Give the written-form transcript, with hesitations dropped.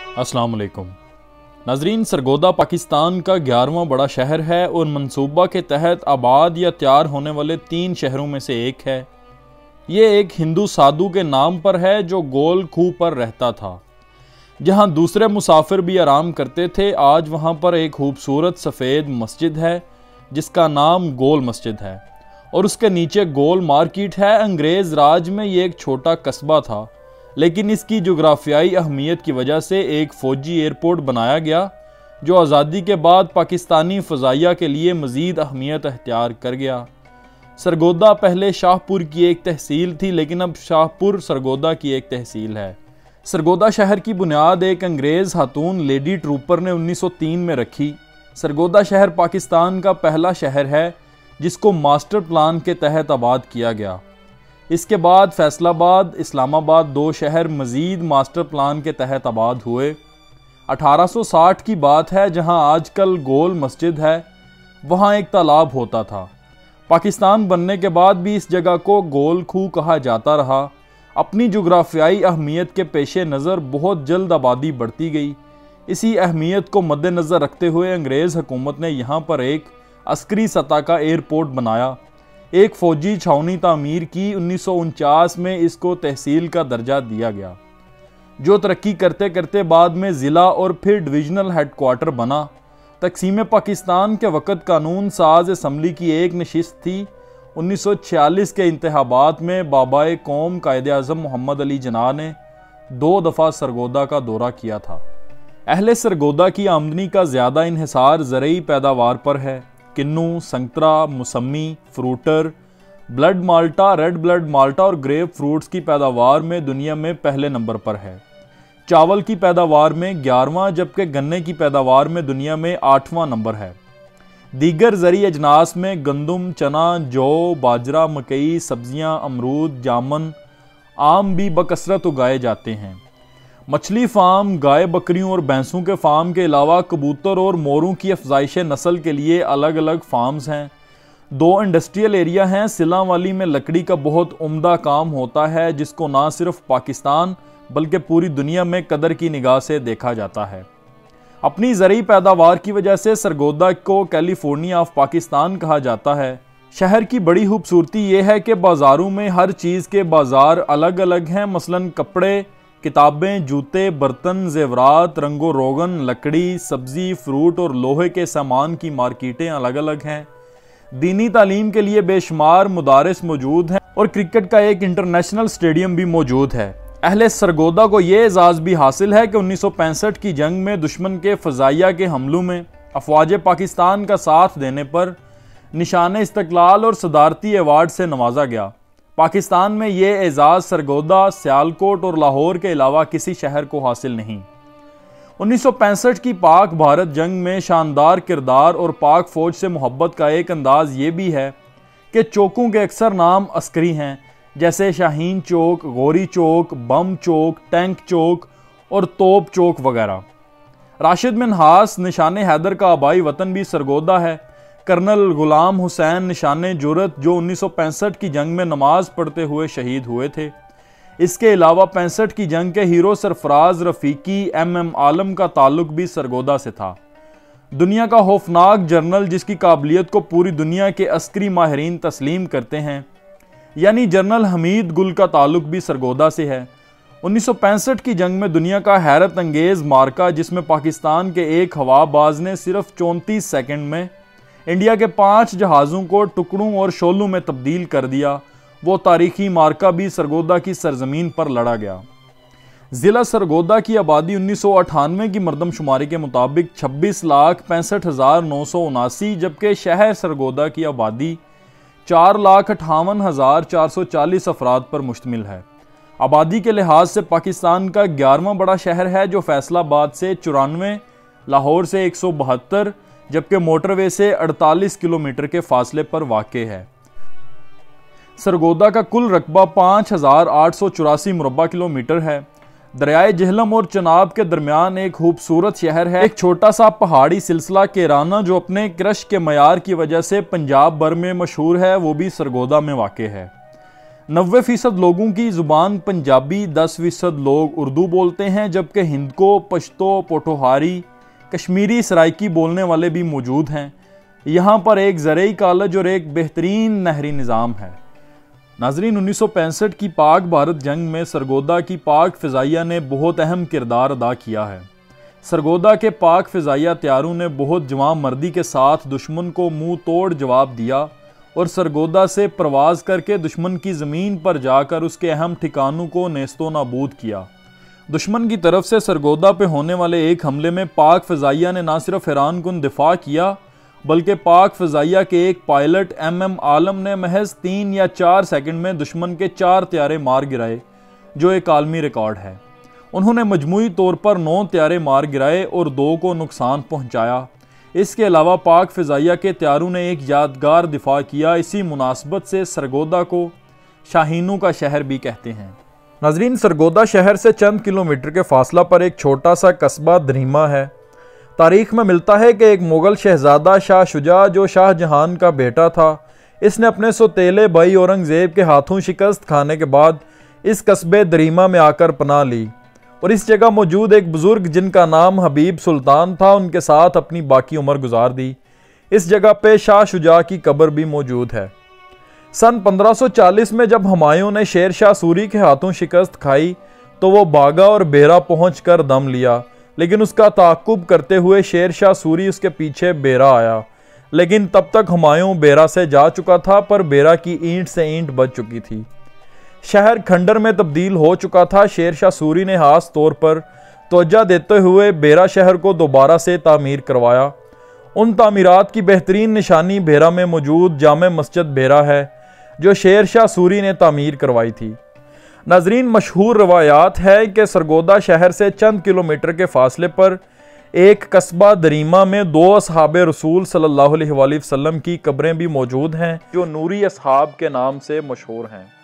अस्सलाम वालेकुम नाजरीन, सरगोदा पाकिस्तान का 11वां बड़ा शहर है और मंसूबा के तहत आबाद या तैयार होने वाले 3 शहरों में से एक है। ये एक हिंदू साधु के नाम पर है जो गोल खूह पर रहता था, जहाँ दूसरे मुसाफिर भी आराम करते थे। आज वहाँ पर एक खूबसूरत सफ़ेद मस्जिद है जिसका नाम गोल मस्जिद है और उसके नीचे गोल मार्केट है। अंग्रेज़ राज में ये एक छोटा कस्बा था, लेकिन इसकी जोग्राफियाई अहमियत की वजह से एक फ़ौजी एयरपोर्ट बनाया गया जो आज़ादी के बाद पाकिस्तानी फ़ज़ाइया के लिए मज़ीद अहमियत अख्तियार कर गया। सरगोदा पहले शाहपुर की एक तहसील थी, लेकिन अब शाहपुर सरगोदा की एक तहसील है। सरगोदा शहर की बुनियाद एक अंग्रेज़ खातून लेडी ट्रूपर ने 1903 में रखी। सरगोदा शहर पाकिस्तान का पहला शहर है जिसको मास्टर प्लान के तहत आबाद किया गया। इसके बाद फैसलाबाद, इस्लामाबाद 2 शहर मज़ीद मास्टर प्लान के तहत आबाद हुए। 1860 की बात है, जहां आजकल गोल मस्जिद है वहां एक तालाब होता था। पाकिस्तान बनने के बाद भी इस जगह को गोल खूह कहा जाता रहा। अपनी जोग्राफियाई अहमियत के पेश नज़र बहुत जल्द आबादी बढ़ती गई। इसी अहमियत को मद्देनज़र रखते हुए अंग्रेज़ हुकूमत ने यहाँ पर एक अस्करी सतह का एयरपोर्ट बनाया, एक फ़ौजी छावनी तामीर की। 1949 में इसको तहसील का दर्जा दिया गया, जो तरक्की करते करते बाद में ज़िला और फिर डिवीज़नल हेडक्वार्टर बना। तकसीम पाकिस्तान के वक़्त कानून साज असम्बली की एक नशिस्त थी। 1946 के इंतखाबात में बाबाए कौम कायद-ए-आज़म मोहम्मद अली जिन्ना ने 2 दफ़ा सरगोदा का दौरा किया था। अहले सरगोदा की आमदनी का ज़्यादा इन्हिसार ज़रई पैदावार पर है। किन्नू, संतरा, मौसमी, फ्रूटर, blood Malta, red blood Malta और ग्रेप फ्रूट्स की पैदावार में दुनिया में पहले नंबर पर है। चावल की पैदावार में 11वां, जबकि गन्ने की पैदावार में दुनिया में 8वां नंबर है। दीगर ज़री अजनास में गंदम, चना, जौ, बाजरा, मकई, सब्जियां, अमरूद, जामुन, आम भी बकसरत उगाए जाते हैं। मछली फार्म, गाय बकरियों और भैंसों के फार्म के अलावा कबूतर और मोरों की अफजाइश नस्ल के लिए अलग अलग फार्म्स हैं। 2 इंडस्ट्रियल एरिया हैं। सिलांवाली में लकड़ी का बहुत उम्दा काम होता है, जिसको ना सिर्फ पाकिस्तान बल्कि पूरी दुनिया में कदर की निगाह से देखा जाता है। अपनी ज़रई पैदावार की वजह से सरगोदा को कैलिफोर्निया ऑफ पाकिस्तान कहा जाता है। शहर की बड़ी खूबसूरती यह है कि बाज़ारों में हर चीज़ के बाज़ार अलग अलग हैं। मसलन कपड़े, किताबें, जूते, बर्तन, जेवरात, रंगो रोगन, लकड़ी, सब्जी, फ्रूट और लोहे के सामान की मार्केटें अलग अलग हैं। दीनी तालीम के लिए बेशुमार मदारिस मौजूद हैं और क्रिकेट का एक इंटरनेशनल स्टेडियम भी मौजूद है। अहले सरगोदा को ये एजाज़ भी हासिल है कि 1965 की जंग में दुश्मन के फ़ज़ाइया के हमलों में अफवाज पाकिस्तान का साथ देने पर निशान इस्तक़लाल और सदारती अवार्ड से नवाजा गया। पाकिस्तान में ये एजाज़ सरगोदा, सियालकोट और लाहौर के अलावा किसी शहर को हासिल नहीं। 1965 की पाक भारत जंग में शानदार किरदार और पाक फ़ौज से मोहब्बत का एक अंदाज़ ये भी है कि चौकों के अक्सर नाम अस्करी हैं, जैसे शाहीन चौक, गौरी चौक, बम चौक, टैंक चौक और तोप चौक वगैरह। राशिद मिन्हास निशान हैदर का आबाई वतन भी सरगोदा है। कर्नल गुलाम हुसैन निशाने जुरत, जो 1965 की जंग में नमाज पढ़ते हुए शहीद हुए थे। इसके अलावा 65 की जंग के हीरो सरफराज रफ़ीकी, MM आलम का ताल्लुक भी सरगोदा से था। दुनिया का खौफनाक जर्नल जिसकी काबिलियत को पूरी दुनिया के अस्करी माहिरीन तस्लीम करते हैं, यानी जनरल हमीद गुल का ताल्लुक भी सरगोदा से है। 1965 की जंग में दुनिया का हैरत अंगेज़ मार्का, जिसमें पाकिस्तान के एक हवाबाज ने सिर्फ 34 सेकंड में इंडिया के 5 जहाज़ों को टुकड़ों और शोलों में तब्दील कर दिया, वो तारीखी मार्का भी सरगोदा की सरजमीन पर लड़ा गया। ज़िला सरगोदा की आबादी 1998 की मरदमशुमारी के मुताबिक 26,65,979, जबकि शहर सरगोदा की आबादी 4,58,440 अफराद पर मुश्तमिल है। आबादी के लिहाज से पाकिस्तान का 11वां बड़ा शहर है, जो फैसलाबाद से 94, लाहौर से 172, जबकि मोटरवे से 48 किलोमीटर के फासले पर वाक़े है। सरगोदा का कुल रकबा 5,884 मुरब्बा किलोमीटर है। दरियाए जहलम और चनाब के दरमियान एक खूबसूरत शहर है। एक छोटा सा पहाड़ी सिलसिला केराना, जो अपने क्रश के मयार की वजह से पंजाब भर में मशहूर है, वो भी सरगोदा में वाक़े है। 90% लोगों की ज़ुबान पंजाबी, 10% लोग उर्दू बोलते हैं, जबकि हिंद को पश्तो, पोठोहारी, कश्मीरी, सराइकी बोलने वाले भी मौजूद हैं। यहाँ पर एक ज़रई कॉलेज और एक बेहतरीन नहरी निज़ाम है। नाजरीन, 1965 की पाक भारत जंग में सरगोदा की पाक फ़िज़ाइया ने बहुत अहम किरदार अदा किया है। सरगोदा के पाक फ़िज़ाइया त्यारों ने बहुत जवां मर्दी के साथ दुश्मन को मुंह तोड़ जवाब दिया और सरगोदा से प्रवाज़ करके दुश्मन की ज़मीन पर जाकर उसके अहम ठिकानों को नेस्तो नाबूद किया। दुश्मन की तरफ से सरगोदा पे होने वाले एक हमले में पाक फ़िज़ाइया ने न सिर्फ हैरानकुन दिफा किया, बल्कि पाक फ़िज़ाइया के एक पायलट MM आलम ने महज 3 या 4 सेकंड में दुश्मन के 4 त्यारे मार गिराए, जो एक आलमी रिकॉर्ड है। उन्होंने मजमूई तौर पर 9 त्यारे मार गिराए और 2 को नुकसान पहुंचाया। इसके अलावा पाक फ़िज़ाइया के त्यारों ने एक यादगार दिफा किया। इसी मुनासबत से सरगोदा को शाहीनों का शहर भी कहते हैं। नाज़रीन, सरगोदा शहर से चंद किलोमीटर के फासला पर एक छोटा सा कस्बा दरीमा है। तारीख में मिलता है कि एक मुग़ल शहज़ादा शाह शुजा, जो शाहजहां का बेटा था, इसने अपने सौतेले भाई औरंगज़ेब के हाथों शिकस्त खाने के बाद इस कस्बे दरीमा में आकर पनाह ली और इस जगह मौजूद एक बुज़ुर्ग जिनका नाम हबीब सुल्तान था, उनके साथ अपनी बाकी उम्र गुजार दी। इस जगह पे शाह शुजा की कब्र भी मौजूद है। सन 1540 में जब हुमायूं ने शेर शाह सूरी के हाथों शिकस्त खाई तो वो बागा और बेरा पहुँच कर दम लिया, लेकिन उसका ताक़ुब करते हुए शेर शाह सूरी उसके पीछे बेरा आया। लेकिन तब तक हुमायूं बेरा से जा चुका था, पर बेरा की ईंट से ईंट बच चुकी थी। शहर खंडर में तब्दील हो चुका था। शेर शाह सूरी ने खास तौर पर तवज्जो देते हुए बेरा शहर को दोबारा से तामीर करवाया। उन तामीरात की बेहतरीन निशानी बेरा में मौजूद जामे मस्जिद बेरा है, जो शेर शाह सूरी ने तामीर करवाई थी। नाजरीन, मशहूर रवायात है कि सरगोदा शहर से चंद किलोमीटर के फासले पर एक कस्बा दरीमा में 2 असहाबे रसूल सल्लल्लाहु अलैहि वसल्लम की कब्रें भी मौजूद हैं, जो नूरी असहाब के नाम से मशहूर हैं।